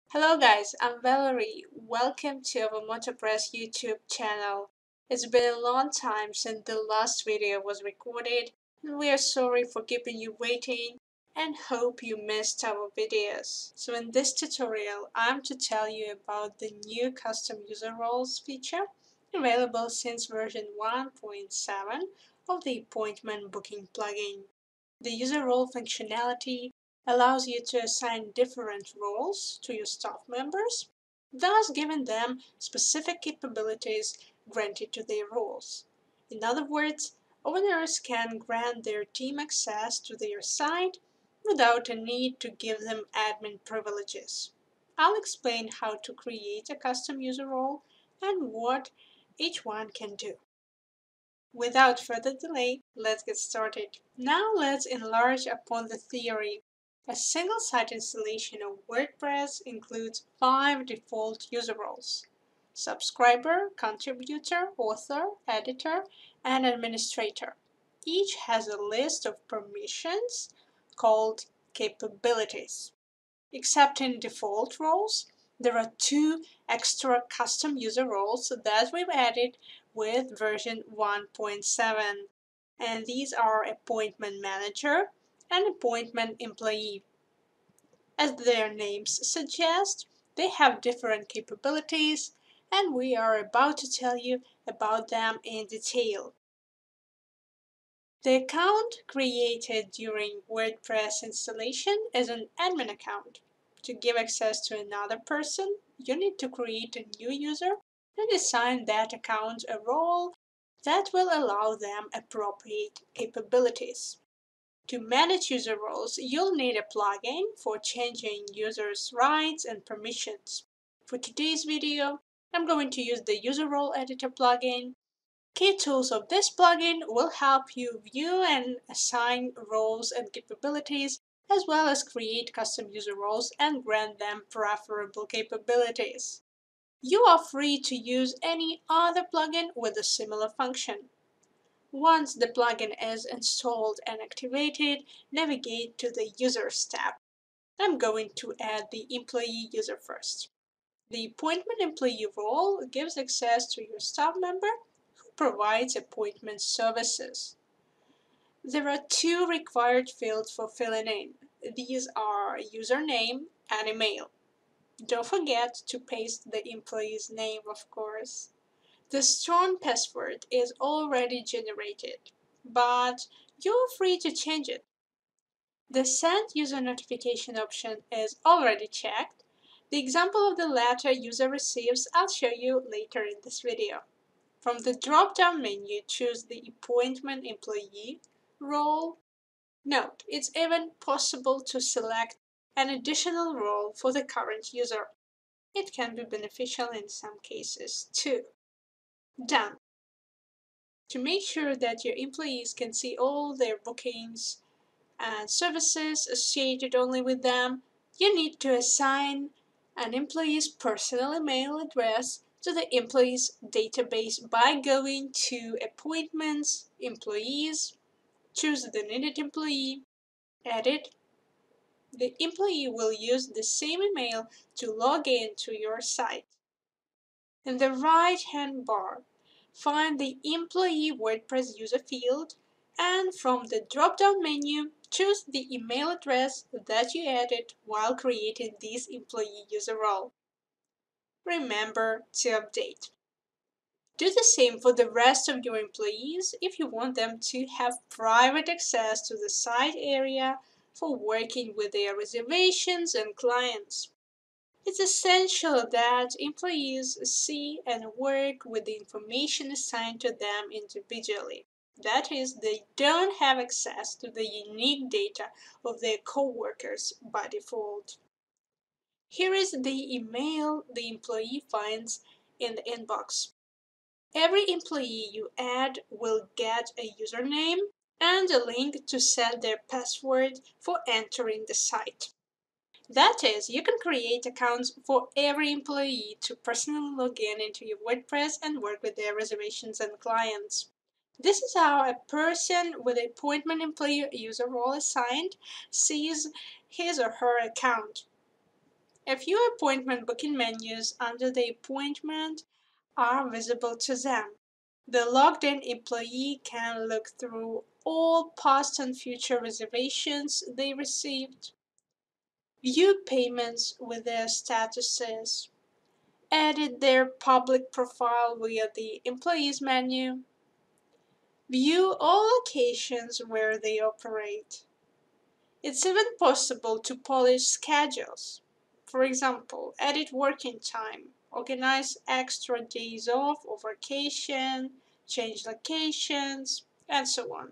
Hello guys, I'm Valerie. Welcome to our MotoPress YouTube channel. It's been a long time since the last video was recorded and we are sorry for keeping you waiting and hope you missed our videos. So in this tutorial, I'm to tell you about the new custom user roles feature available since version 1.7 of the appointment booking plugin. The user role functionality allows you to assign different roles to your staff members, thus giving them specific capabilities granted to their roles. In other words, owners can grant their team access to their site without a need to give them admin privileges. I'll explain how to create a custom user role and what each one can do. Without further delay, let's get started. Now let's enlarge upon the theory. A single site installation of WordPress includes 5 default user roles: subscriber, contributor, author, editor, and administrator. Each has a list of permissions called capabilities. Except in default roles, there are 2 extra custom user roles that we've added with version 1.7, and these are Appointment Manager and Appointment Employee. As their names suggest, they have different capabilities, and we are about to tell you about them in detail. The account created during WordPress installation is an admin account. To give access to another person, you need to create a new user and assign that account a role that will allow them appropriate capabilities. To manage user roles, you'll need a plugin for changing users' rights and permissions. For today's video, I'm going to use the User Role Editor plugin. Key tools of this plugin will help you view and assign roles and capabilities, as well as create custom user roles and grant them preferable capabilities. You are free to use any other plugin with a similar function. Once the plugin is installed and activated, navigate to the Users tab. I'm going to add the employee user first. The appointment employee role gives access to your staff member who provides appointment services. There are 2 required fields for filling in. These are username and email. Don't forget to paste the employee's name, of course. The strong password is already generated, but you're free to change it. The Send User Notification option is already checked. The example of the letter user receives I'll show you later in this video. From the drop-down menu, choose the Appointment Employee role. Note, it's even possible to select an additional role for the current user. It can be beneficial in some cases too. Done. To make sure that your employees can see all their bookings and services associated only with them, you need to assign an employee's personal email address to the employees database by going to Appointments, Employees, choose the needed employee, edit. The employee will use the same email to log in to your site. In the right-hand bar, find the Employee WordPress user field, and from the drop-down menu, choose the email address that you added while creating this employee user role. Remember to update. Do the same for the rest of your employees if you want them to have private access to the site area for working with their reservations and clients. It's essential that employees see and work with the information assigned to them individually. That is, they don't have access to the unique data of their coworkers by default. Here is the email the employee finds in the inbox. Every employee you add will get a username and a link to set their password for entering the site. That is, you can create accounts for every employee to personally log in into your WordPress and work with their reservations and clients. This is how a person with an appointment employee user role assigned sees his or her account. A few appointment booking menus under the appointment are visible to them. The logged-in employee can look through all past and future reservations they received, view payments with their statuses, edit their public profile via the Employees menu, view all locations where they operate. It's even possible to polish schedules. For example, edit working time, organize extra days off or vacation, change locations, and so on.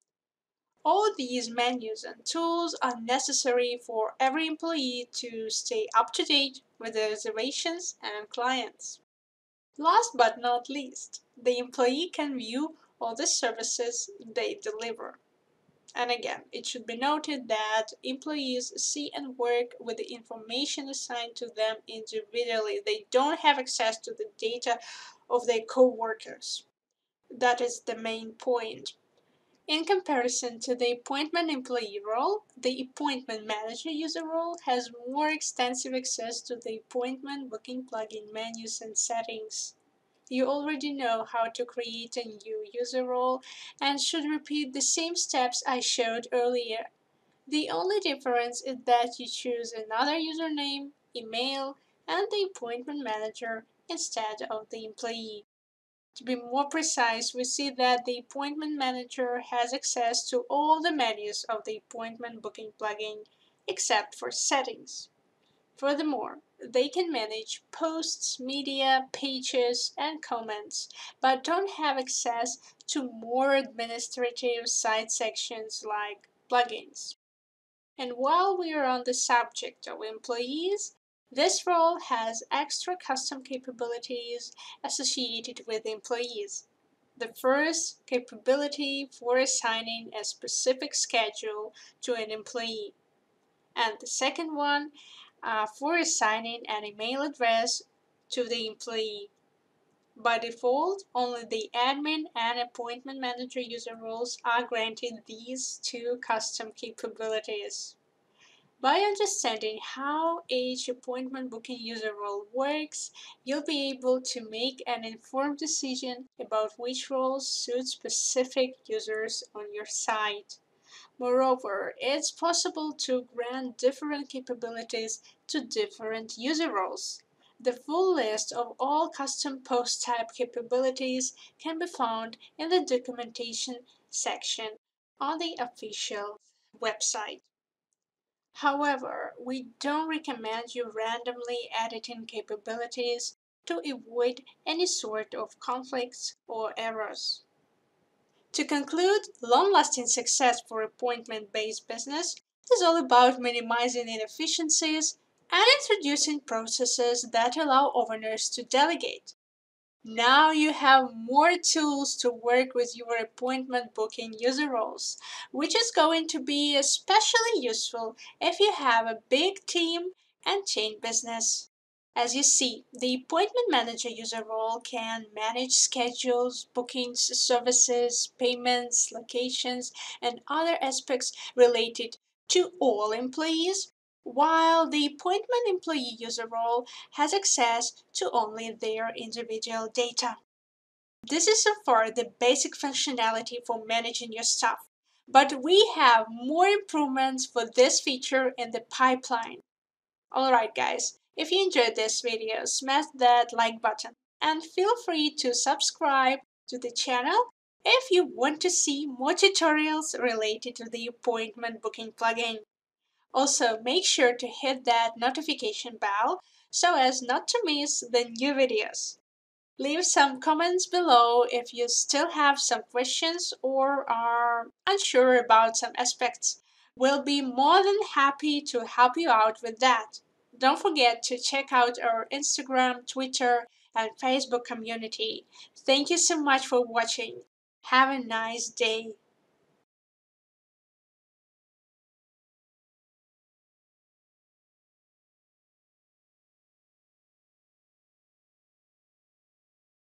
All these menus and tools are necessary for every employee to stay up to date with their reservations and clients. Last but not least, the employee can view all the services they deliver. And again, it should be noted that employees see and work with the information assigned to them individually. They don't have access to the data of their co-workers. That is the main point. In comparison to the appointment employee role, the appointment manager user role has more extensive access to the appointment booking plugin menus and settings. You already know how to create a new user role and should repeat the same steps I showed earlier. The only difference is that you choose another username, email, and the appointment manager instead of the employee. To be more precise, we see that the appointment manager has access to all the menus of the appointment booking plugin except for settings. Furthermore, they can manage posts, media, pages, and comments, but don't have access to more administrative side sections like plugins. And while we are on the subject of employees, this role has extra custom capabilities associated with employees. The first capability for assigning a specific schedule to an employee, and the second one for assigning an email address to the employee. By default, only the admin and appointment manager user roles are granted these two custom capabilities. By understanding how each appointment booking user role works, you'll be able to make an informed decision about which roles suit specific users on your site. Moreover, it's possible to grant different capabilities to different user roles. The full list of all custom post type capabilities can be found in the documentation section on the official website. However, we don't recommend you randomly editing capabilities to avoid any sort of conflicts or errors. To conclude, long-lasting success for appointment-based business is all about minimizing inefficiencies and introducing processes that allow owners to delegate. Now you have more tools to work with your appointment booking user roles, which is going to be especially useful if you have a big team and chain business. As you see, the appointment manager user role can manage schedules, bookings, services, payments, locations, and other aspects related to all employees, while the appointment employee user role has access to only their individual data. This is so far the basic functionality for managing your staff, but we have more improvements for this feature in the pipeline. Alright guys, if you enjoyed this video, smash that like button and feel free to subscribe to the channel if you want to see more tutorials related to the appointment booking plugin. Also, make sure to hit that notification bell so as not to miss the new videos. Leave some comments below if you still have some questions or are unsure about some aspects. We'll be more than happy to help you out with that. Don't forget to check out our Instagram, Twitter, and Facebook community. Thank you so much for watching. Have a nice day.